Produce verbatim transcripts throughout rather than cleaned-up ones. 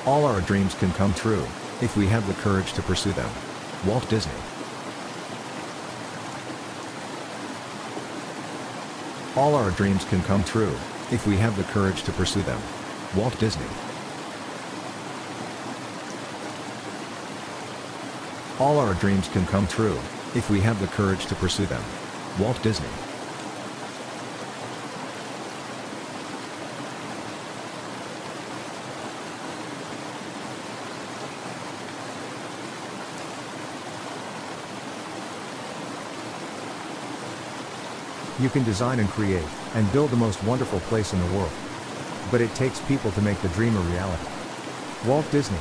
All our dreams can come true, if we have the courage to pursue them. Walt Disney. All our dreams can come true, if we have the courage to pursue them. Walt Disney. All our dreams can come true, if we have the courage to pursue them. Walt Disney. You can design and create, and build the most wonderful place in the world. But it takes people to make the dream a reality. Walt Disney.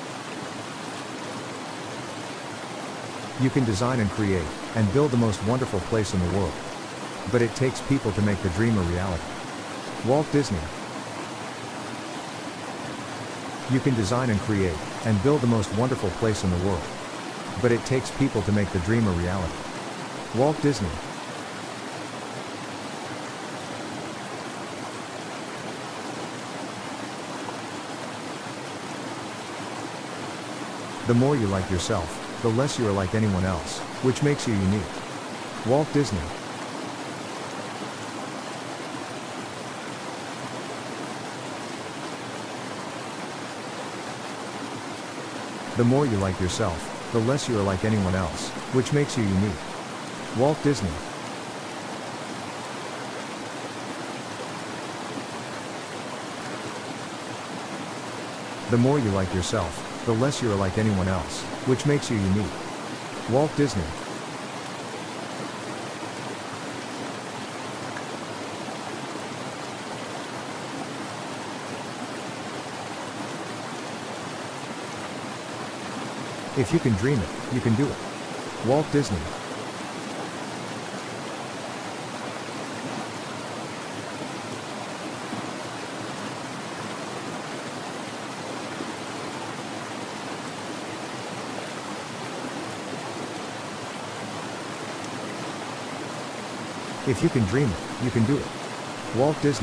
You can design and create, and build the most wonderful place in the world. But it takes people to make the dream a reality. Walt Disney. You can design and create, and build the most wonderful place in the world. But it takes people to make the dream a reality. Walt Disney. The more you like yourself, the less you are like anyone else, which makes you unique. Walt Disney. The more you like yourself, the less you are like anyone else, which makes you unique. Walt Disney. The more you like yourself, the less you are like anyone else, which makes you unique. Walt Disney. If you can dream it, you can do it. Walt Disney. If you can dream it, you can do it. Walt Disney.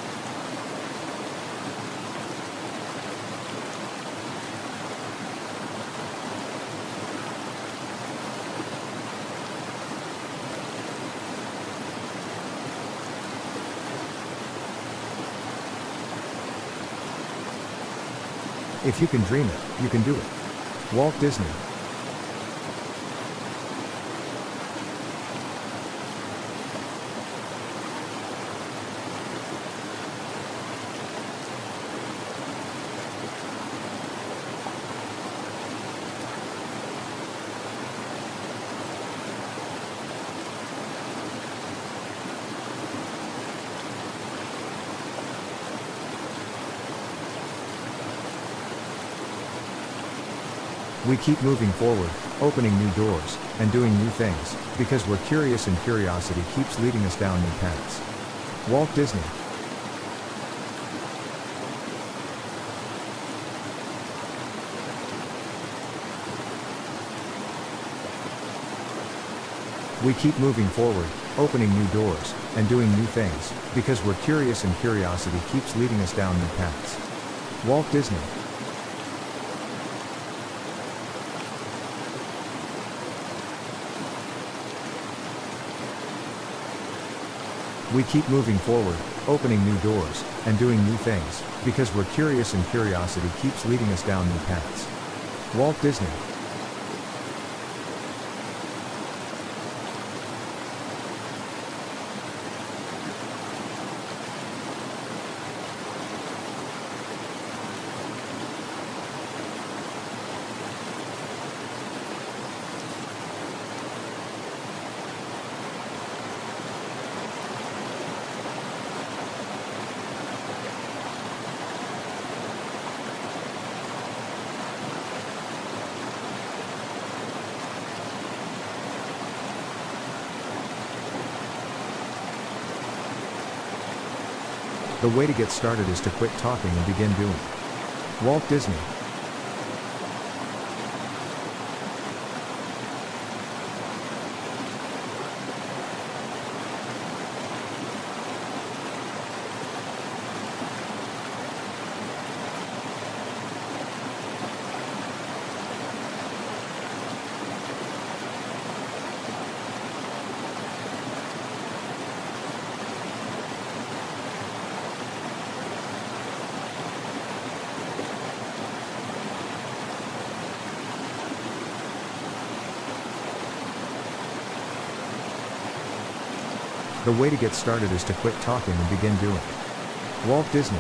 If you can dream it, you can do it. Walt Disney. We keep moving forward, opening new doors, and doing new things, because we're curious and curiosity keeps leading us down new paths. Walt Disney. We keep moving forward, opening new doors, and doing new things, because we're curious and curiosity keeps leading us down new paths. Walt Disney. We keep moving forward, opening new doors, and doing new things, because we're curious and curiosity keeps leading us down new paths. Walt Disney. The way to get started is to quit talking and begin doing. Walt Disney. The way to get started is to quit talking and begin doing. Walt Disney.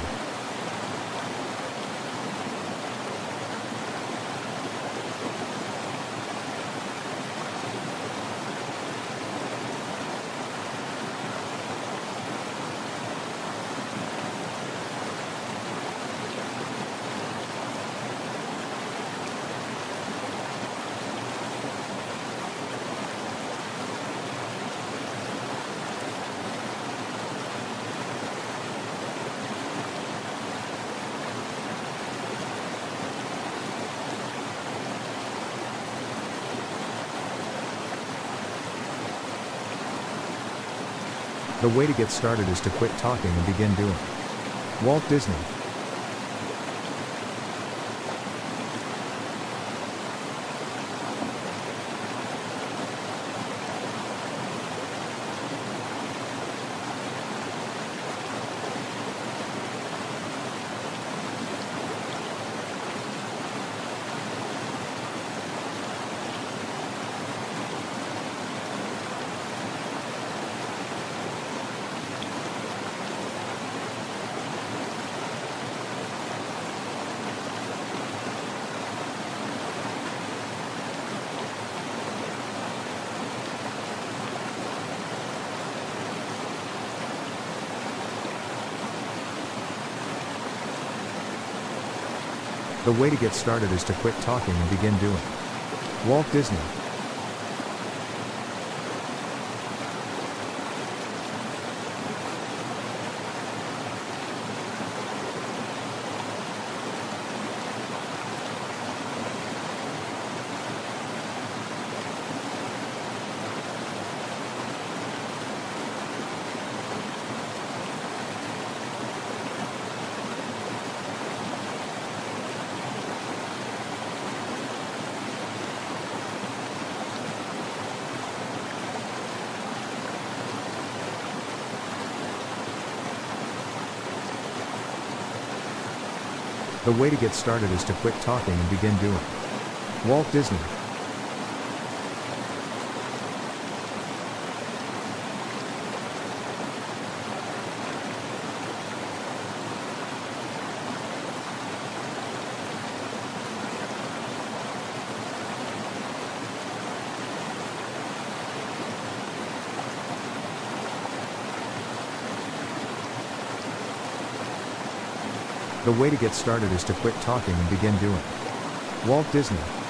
The way to get started is to quit talking and begin doing. Walt Disney. The way to get started is to quit talking and begin doing. Walt Disney. The way to get started is to quit talking and begin doing. Walt Disney. The way to get started is to quit talking and begin doing. Walt Disney.